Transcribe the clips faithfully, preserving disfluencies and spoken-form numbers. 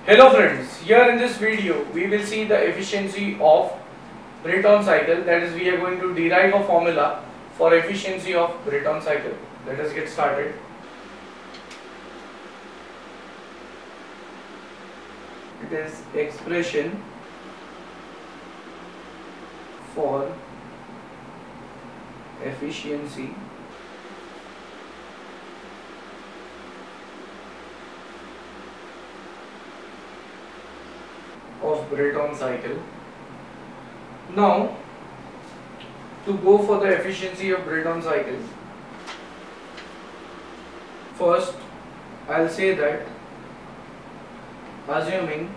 Hello friends, here in this video we will see the efficiency of Brayton cycle, that is we are going to derive a formula for efficiency of Brayton cycle. Let us get started. It is expression for efficiency of Brayton cycle. Now, to go for the efficiency of Brayton cycle, first I'll say that assuming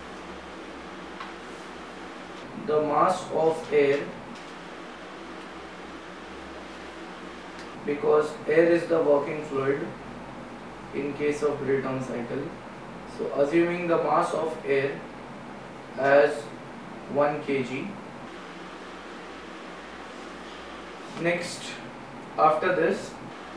the mass of air, because air is the working fluid in case of Brayton cycle, so assuming the mass of air as one kilogram. Next, after this,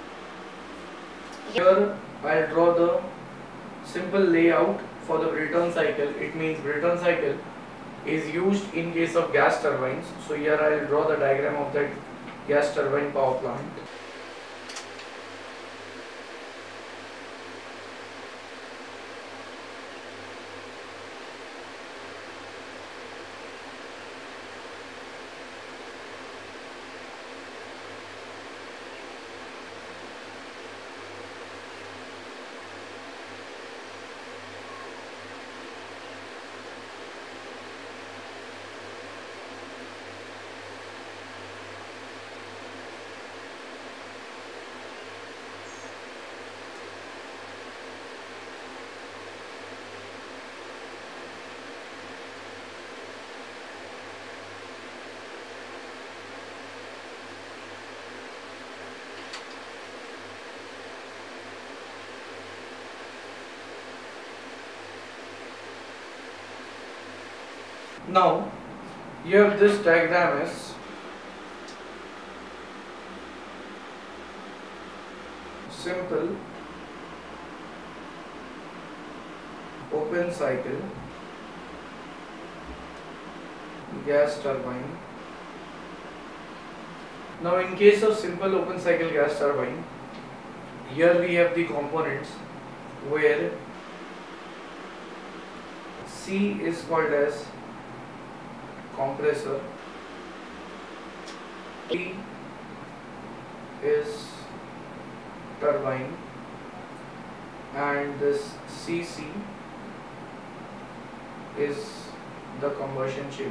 here I'll draw the simple layout for the Brayton cycle. It means Brayton cycle is used in case of gas turbines. So here I'll draw the diagram of that gas turbine power plant. Now, here this diagram is simple open cycle gas turbine. Now, in case of simple open cycle gas turbine, here we have the components where C is called as compressor, T is turbine, and this C C is the combustion chamber.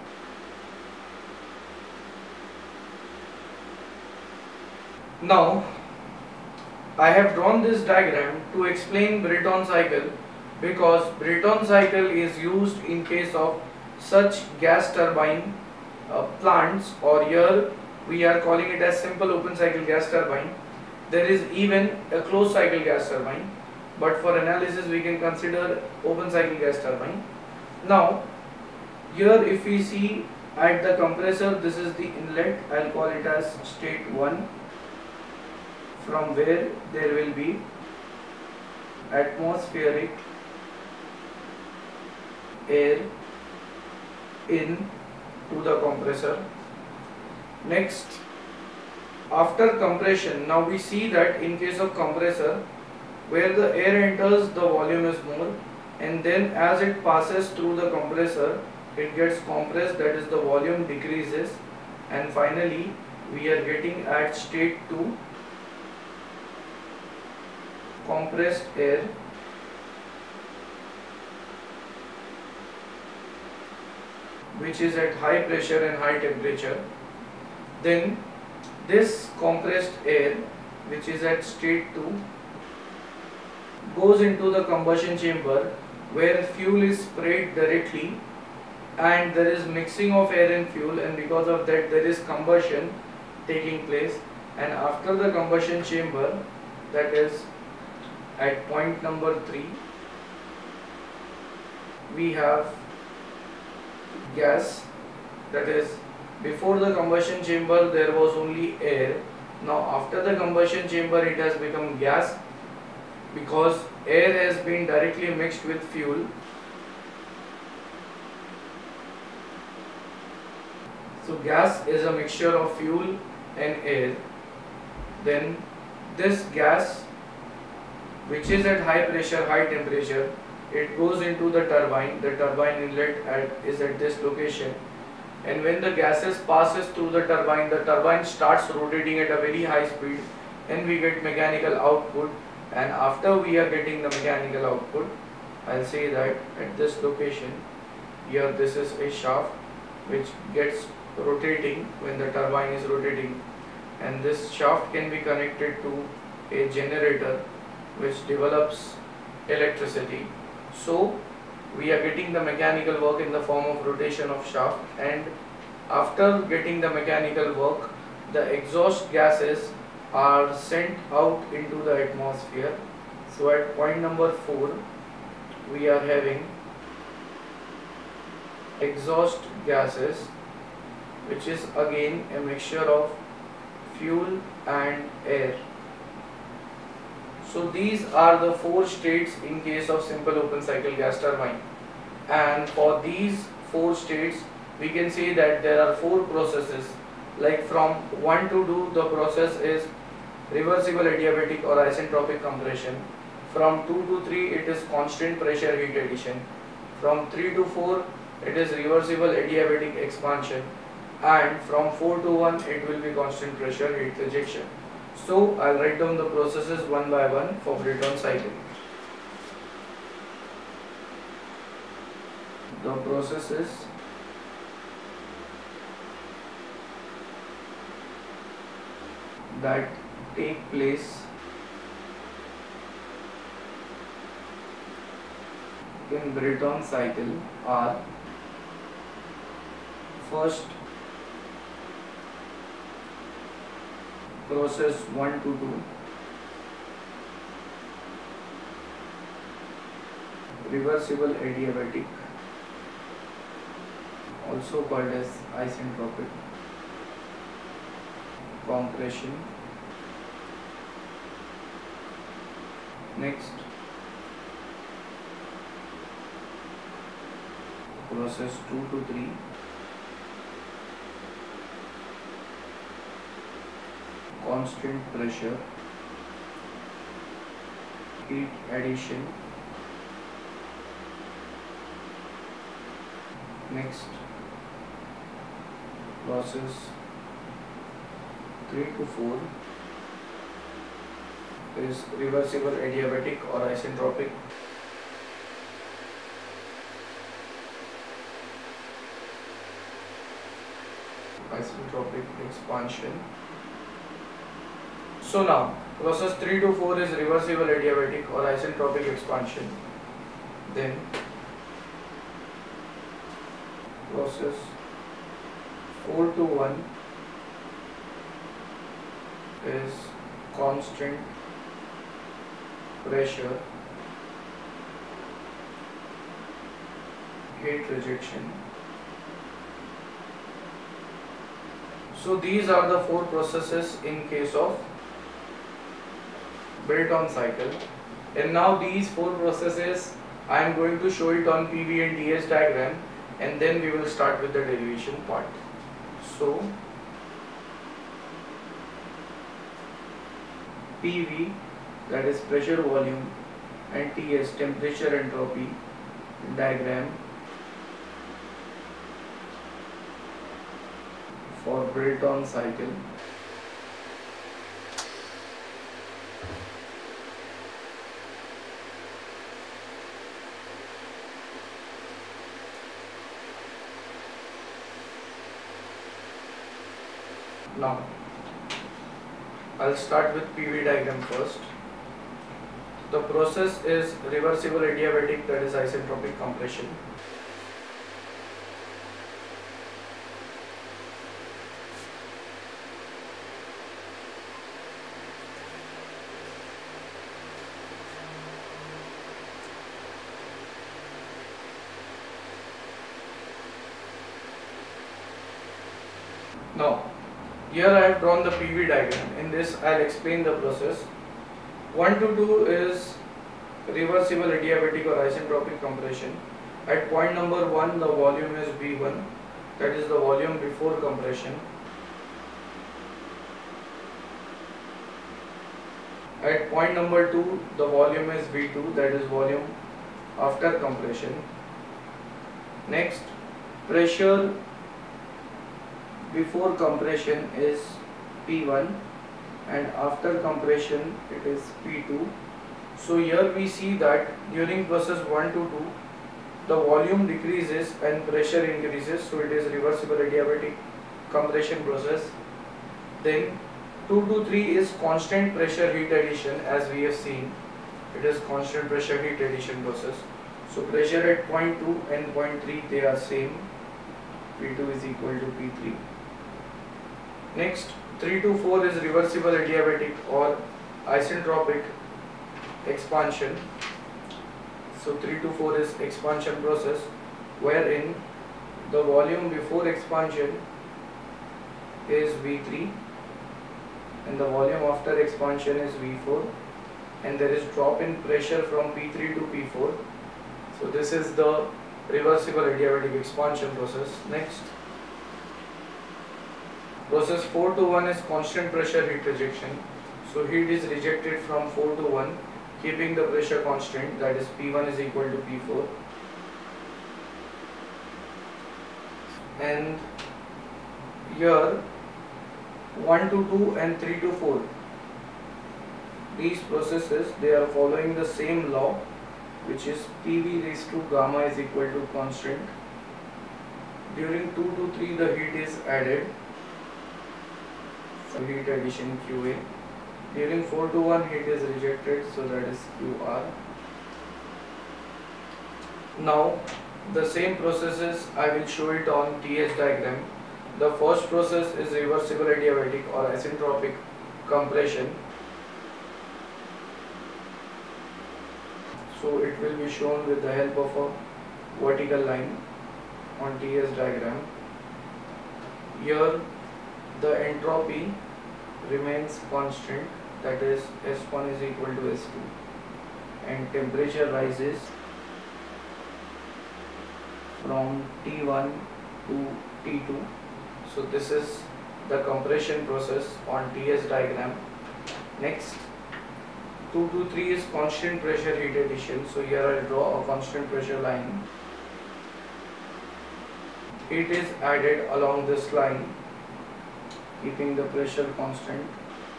Now, I have drawn this diagram to explain Brayton cycle, because Brayton cycle is used in case of such gas turbine uh, plants, or here we are calling it as simple open cycle gas turbine. There is even a closed cycle gas turbine, but for analysis we can consider open cycle gas turbine. Now, here if we see at the compressor, this is the inlet, I'll call it as state one, from where there will be atmospheric air in to the compressor. Next, after compression, now we see that in case of compressor, where the air enters the volume is more, and then as it passes through the compressor it gets compressed, that is the volume decreases, and finally we are getting at state two compressed air, which is at high pressure and high temperature. Then this compressed air, which is at state two, goes into the combustion chamber where fuel is sprayed directly, and there is mixing of air and fuel, and because of that there is combustion taking place. And after the combustion chamber, that is at point number three, we have gas, that is before the combustion chamber there was only air. Now after the combustion chamber it has become gas, because air has been directly mixed with fuel, So gas is a mixture of fuel and air. Then this gas, which is at high pressure, high temperature, it goes into the turbine. The turbine inlet at, is at this location, and when the gases passes through the turbine, the turbine starts rotating at a very high speed, and we get mechanical output. And after we are getting the mechanical output, I'll say that at this location here, this is a shaft which gets rotating when the turbine is rotating, and this shaft can be connected to a generator which develops electricity. So we are getting the mechanical work in the form of rotation of shaft, and after getting the mechanical work, the exhaust gases are sent out into the atmosphere. So at point number four, we are having exhaust gases, which is again a mixture of fuel and air. So these are the four states in case of simple open cycle gas turbine, and for these four states we can say that there are four processes. Like from one to two, the process is reversible adiabatic or isentropic compression. From two to three, it is constant pressure heat addition. From three to four, it is reversible adiabatic expansion, and from four to one, it will be constant pressure heat rejection. So I'll write down the processes one by one for Brayton cycle. The processes that take place in Brayton cycle are: first, process one to two, reversible adiabatic, also called as isentropic compression. Next, process two to three, constant pressure heat addition. Next, process three to four is reversible adiabatic or isentropic. Isentropic expansion. So now, process three to four is reversible adiabatic or isentropic expansion. Then process four to one is constant pressure heat rejection. So these are the four processes in case of Brayton cycle, and now these four processes I am going to show it on P V and T S diagram, and then we will start with the derivation part. So P V, that is pressure volume, and T S, temperature entropy diagram for Brayton cycle. Now, I'll start with P V diagram first. The process is reversible adiabatic, that is isentropic compression. Now, here I have drawn the P V diagram. In this, I'll explain the process. one to two is reversible adiabatic or isentropic compression. At point number one, the volume is V one, that is the volume before compression. At point number two, the volume is V two, that is volume after compression. Next, pressure before compression is P one and after compression it is P two. So here we see that during process one to two, the volume decreases and pressure increases, so it is reversible adiabatic compression process. Then two to three is constant pressure heat addition, as we have seen. It is constant pressure heat addition process. So pressure at point two and point three, they are same. P two is equal to P three. Next, three to four is reversible adiabatic or isentropic expansion. So three to four is expansion process, wherein the volume before expansion is V three and the volume after expansion is V four, and there is drop in pressure from P three to P four. So this is the reversible adiabatic expansion process. Next, process four to one is constant pressure heat rejection. So heat is rejected from four to one, keeping the pressure constant, that is P one is equal to P four. And here one to two and three to four, these processes, they are following the same law, which is P V raised to gamma is equal to constant. During two to three, the heat is added, so heat addition Q A. During four to one, heat is rejected, so that is Q R. Now the same processes I will show it on T S diagram. The first process is reversible adiabatic or isentropic compression. So it will be shown with the help of a vertical line on T S diagram. Here the entropy remains constant, that is S one is equal to S two, and temperature rises from T one to T two. So this is the compression process on T S diagram. Next, two to three is constant pressure heat addition. So here I will draw a constant pressure line. Heat is added along this line, keeping the pressure constant.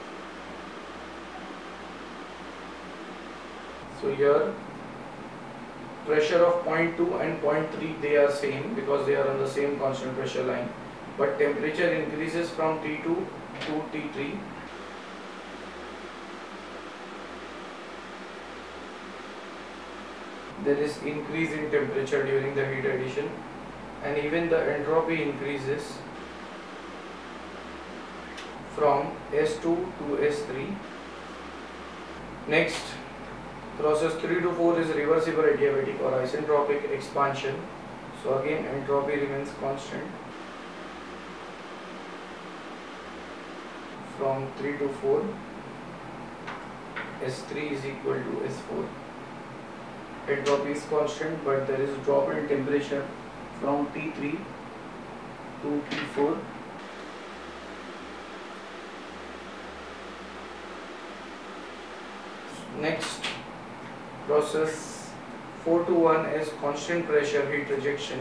So here pressure of point two and point three, they are same because they are on the same constant pressure line, but temperature increases from T two to T three. There is increase in temperature during the heat addition, and even the entropy increases from S two to S three. Next, process three to four is reversible adiabatic or isentropic expansion. So again entropy remains constant from three to four. S three is equal to S four. Entropy is constant, but there is a drop in temperature from T three to T four. Next, process four to one is constant pressure heat rejection.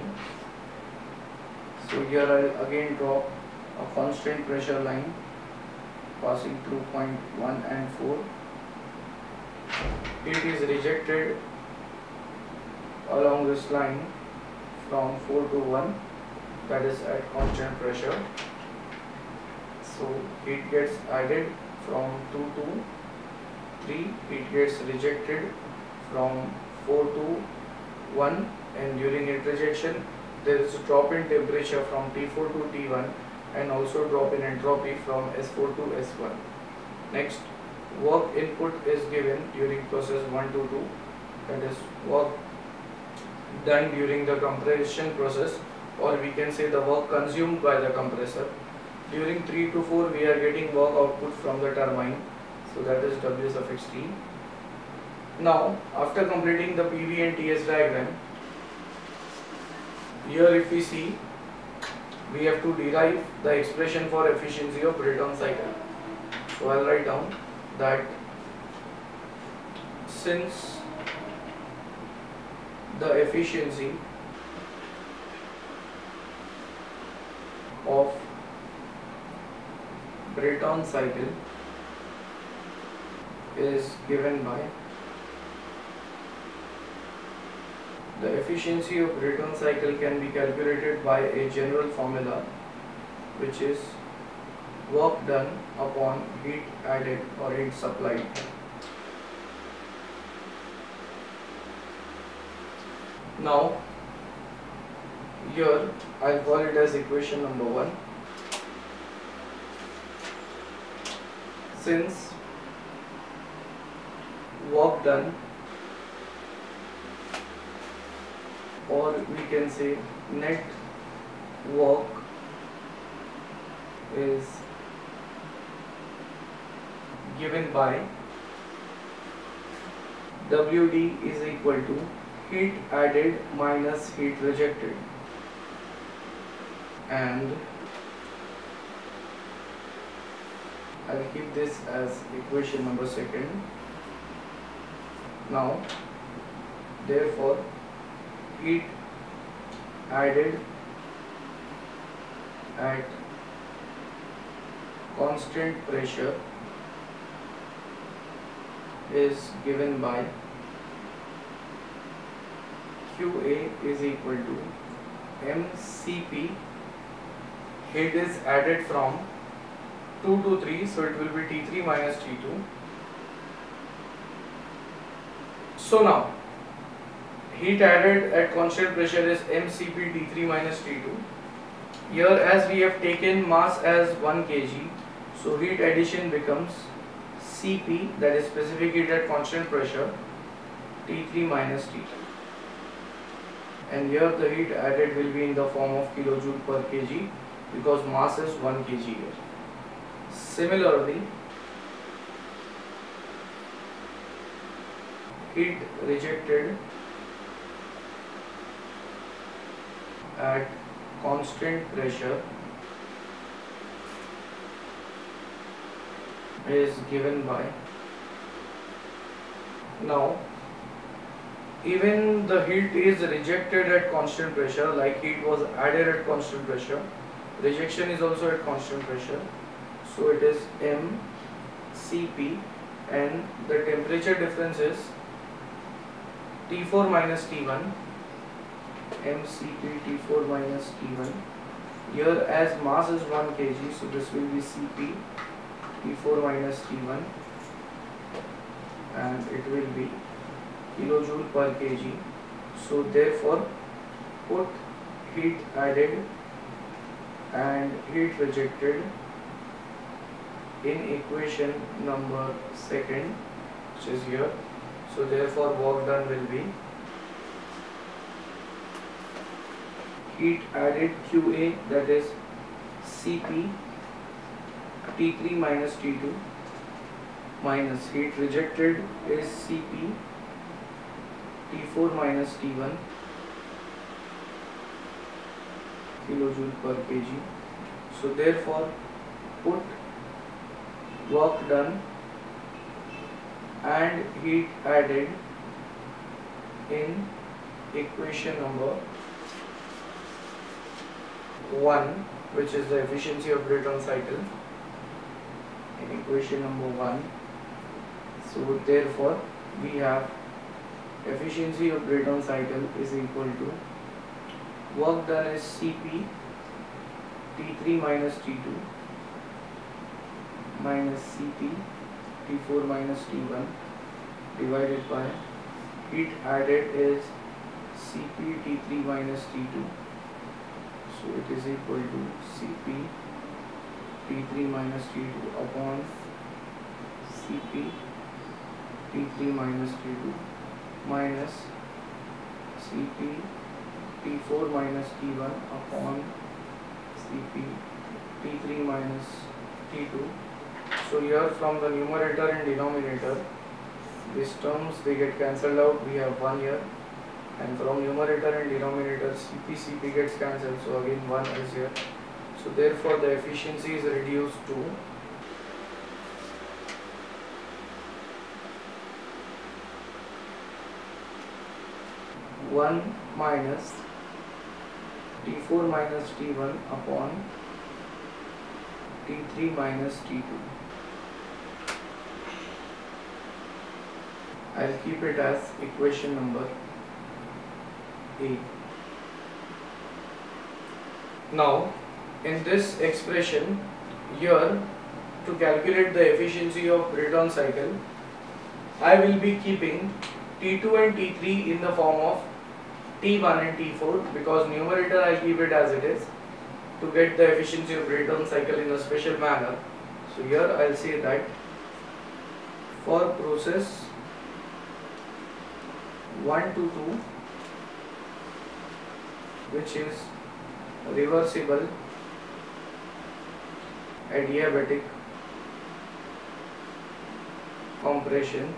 So here I will again draw a constant pressure line passing through point one and four. Heat is rejected along this line from four to one, that is at constant pressure. So heat gets added from two to three, it gets rejected from four to one, and during heat rejection there is a drop in temperature from T four to T one and also drop in entropy from S four to S one. Next, work input is given during process one to two, that is work done during the compression process, or we can say the work consumed by the compressor. During three to four we are getting work output from the turbine, so that is W suffix T. Now after completing the P V and T S diagram, here if we see we have to derive the expression for efficiency of Brayton cycle. So I'll write down that since the efficiency of Brayton cycle is given by the efficiency of Brayton cycle can be calculated by a general formula, which is work done upon heat added or heat supplied. Now here I'll call it as equation number one. Since work done, or we can say net work, is given by W D is equal to heat added minus heat rejected, and I'll keep this as equation number second. Now therefore heat added at constant pressure is given by Q A is equal to M C P. Heat is added from two to three, so it will be T three minus T two. So now heat added at constant pressure is M C P T three minus T two. Here, as we have taken mass as one kilogram, so heat addition becomes C P, that is specific heat at constant pressure, T three minus T two. And here the heat added will be in the form of kilojoule per kg, because mass is one kilogram here. Similarly, heat rejected at constant pressure is given by, now even the heat is rejected at constant pressure, like heat was added at constant pressure, rejection is also at constant pressure, so it is M C P, and the temperature difference is T four minus T one, M C P T four minus T one. Here, as mass is one kilogram, so this will be C P T four minus T one, and it will be kilojoule per kg. So therefore put heat added and heat rejected in equation number second, which is here. So therefore work done will be heat added Q A, that is C P T three minus T two, minus heat rejected is C P T four minus T one kilojoule per kg. So therefore put work done and heat added in equation number one, which is the efficiency of Brayton cycle, in equation number one. So therefore we have efficiency of Brayton cycle is equal to work done is C P T three minus T two minus C P T four minus T one divided by heat added is C P T three minus T two, so it is equal to C P T three minus T two upon C P T three minus T two minus C P T four minus T one upon C P T three minus T two. So here from the numerator and denominator, these terms they get cancelled out, we have one here, and from numerator and denominator C P C P gets cancelled, so again one is here. So therefore the efficiency is reduced to one minus T four minus T one upon T three minus T two. I'll keep it as equation number eight. Now in this expression here, to calculate the efficiency of Brayton cycle, I will be keeping T two and T three in the form of T one and T four, because numerator I keep it as it is to get the efficiency of Brayton cycle in a special manner. So here I'll say that for process one to two, which is reversible adiabatic compression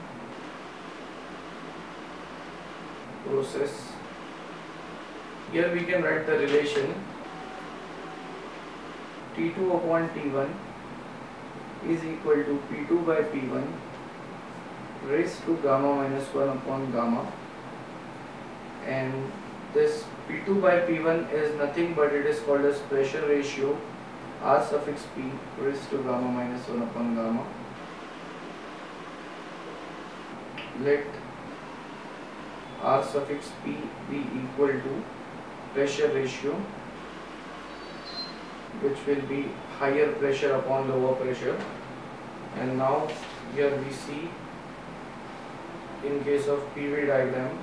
process, here we can write the relation T two upon T one is equal to P two by P one raised to gamma minus one upon gamma, and this P two by P one is nothing but it is called as pressure ratio R suffix P raised to gamma minus one upon gamma. Let R suffix P be equal to pressure ratio, which will be higher pressure upon lower pressure. And now here we see, in case of P V diagram,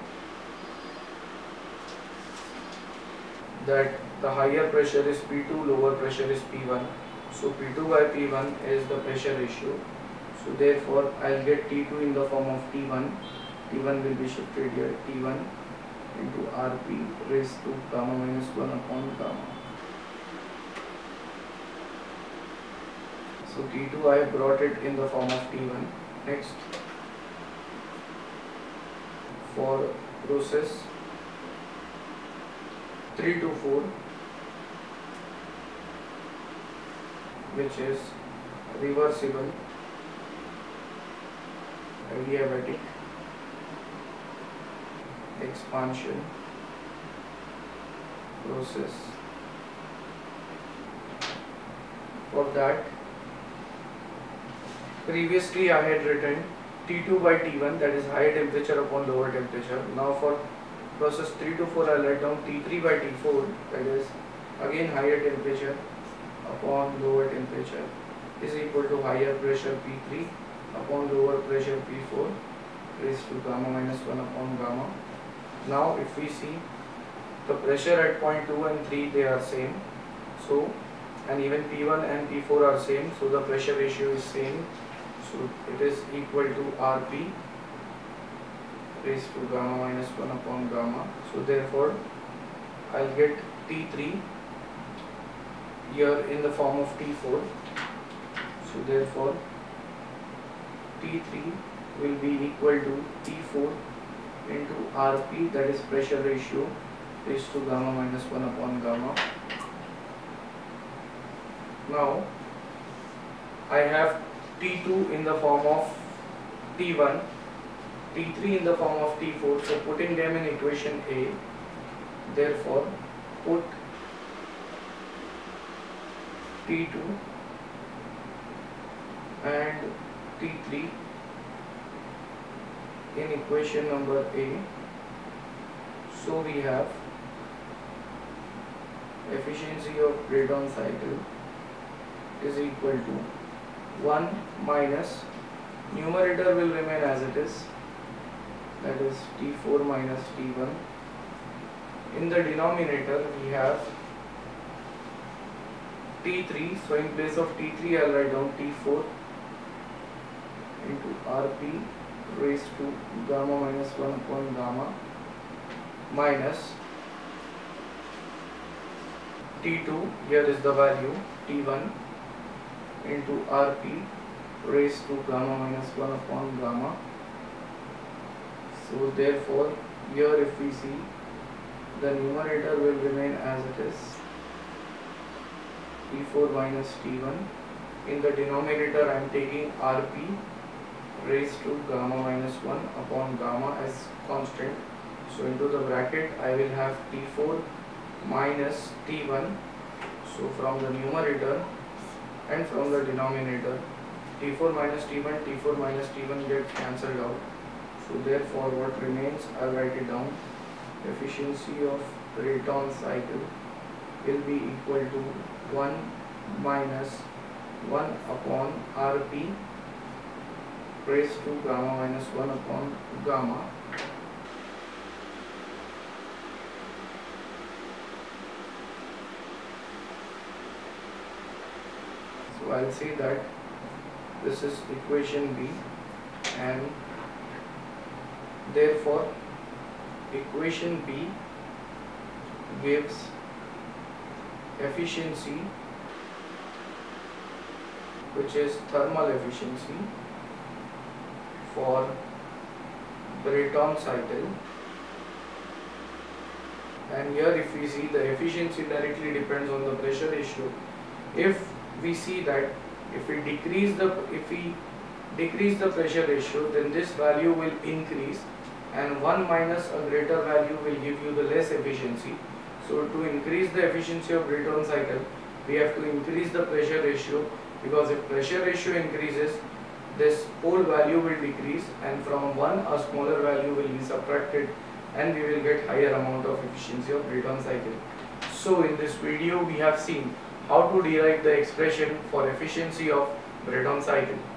that the higher pressure is P two, lower pressure is P one. So P two by P one is the pressure ratio. So therefore I'll get T two in the form of T one. T one will be shifted here, T one into R P raised to gamma minus one upon gamma. So T two I have brought it in the form of T one. Next, for process three to four, which is reversible adiabatic expansion process. For that, previously I had written T two by T one, that is higher temperature upon lower temperature. Now for process three to four I will write down T three by T four, that is again higher temperature upon lower temperature is equal to higher pressure P three upon lower pressure P four raised to gamma minus one upon gamma. Now if we see, the pressure at point two and three, they are same, so, and even P one and P four are same, so the pressure ratio is same, so it is equal to R P raised to gamma minus one upon gamma. So therefore I'll get T three here in the form of T four. So therefore T three will be equal to T four into R P, that is pressure ratio raised to gamma minus one upon gamma. Now I have T two in the form of T one, T three in the form of T four, so putting them in equation A, therefore put T two and T three in equation number A. So we have efficiency of Brayton cycle is equal to one minus, numerator will remain as it is, that is T four minus T one. In the denominator we have T three, so in place of T three I will write down T four into R P raised to gamma minus one upon gamma minus T two, here is the value T one into R P raised to gamma minus one upon gamma. So therefore here if we see, the numerator will remain as it is, T four minus T one. In the denominator I am taking R P raised to gamma minus one upon gamma as constant. So into the bracket I will have T four minus T one. So from the numerator and from the denominator, T four minus T one, T four minus T one get cancelled out. So therefore what remains, I will write it down. Efficiency of Brayton cycle will be equal to one minus one upon R P raised to gamma minus one upon gamma. So I'll say that this is equation B, and therefore equation B gives efficiency, which is thermal efficiency for Brayton cycle. And here if we see, the efficiency directly depends on the pressure ratio. If we see that if we decrease the if we decrease the pressure ratio, then this value will increase, and one minus a greater value will give you the less efficiency. So to increase the efficiency of Brayton cycle, we have to increase the pressure ratio, because if pressure ratio increases, this whole value will decrease, and from one a smaller value will be subtracted, and we will get higher amount of efficiency of Brayton cycle. So in this video we have seen how to derive the expression for efficiency of Brayton cycle.